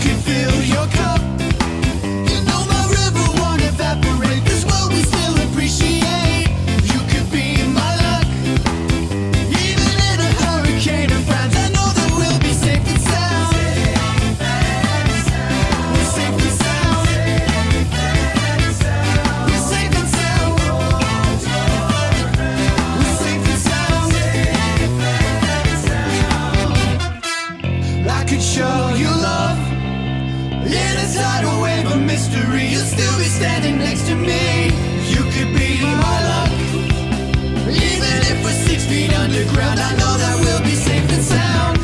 could fill your cup. You know my river won't evaporate. This world we still appreciate. You could be my luck. Even in a hurricane of frowns, I know that we'll be safe and sound. We're safe and sound. We're safe and sound. We're safe and sound. I could show you love in a tidal wave of mystery. You'll still be standing next to me. You could be my luck. Even if we're 6 feet underground, I know that we'll be safe and sound.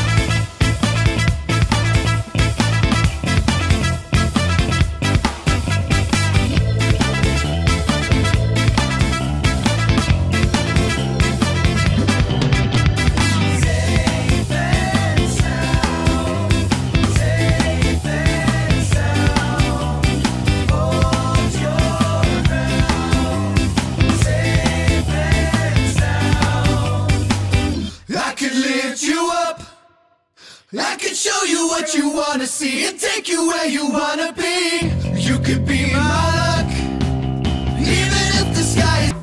I could lift you up. I could show you what you wanna see and take you where you wanna be. You could be my luck. Even if the sky is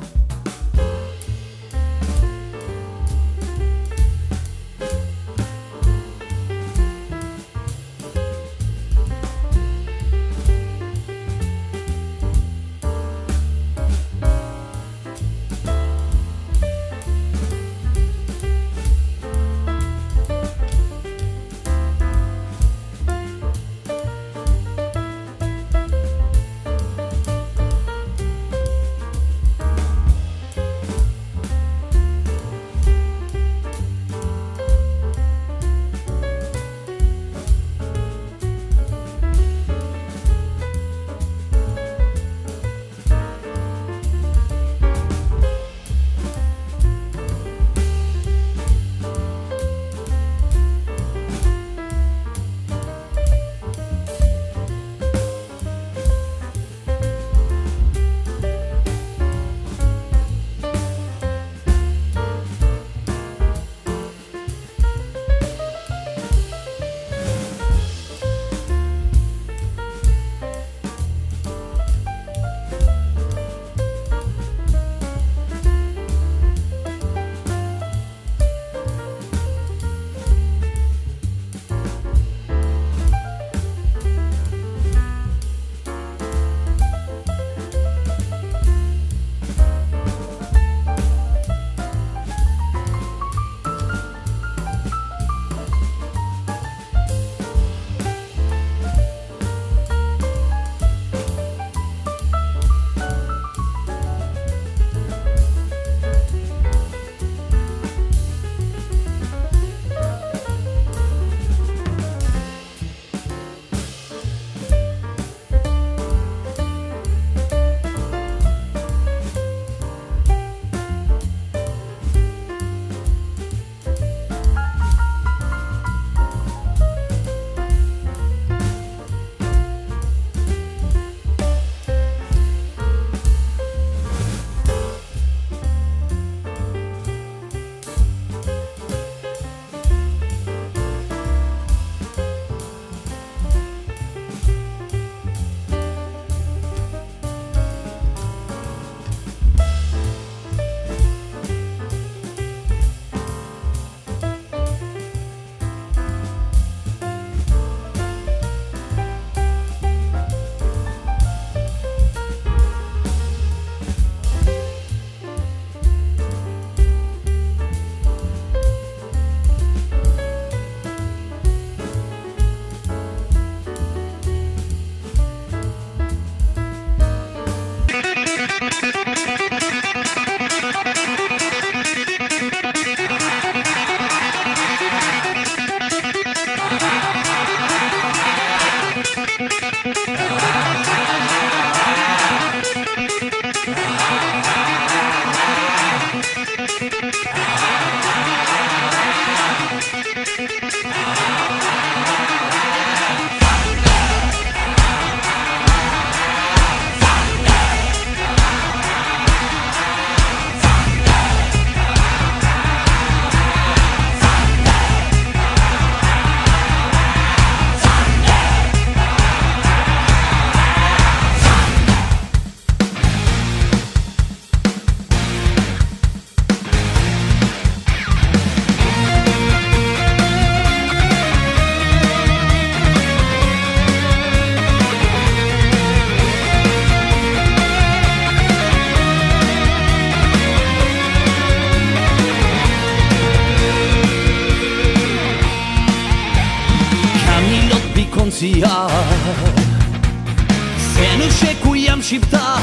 se non c'è cui am shqiptar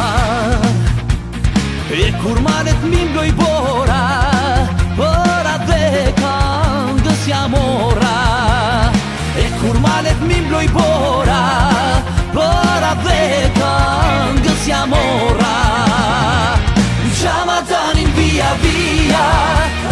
e kur malet mim goj bora për atë këngës jam ora e kur malet mim goj bora për atë këngës jam ora Gjama tanin via via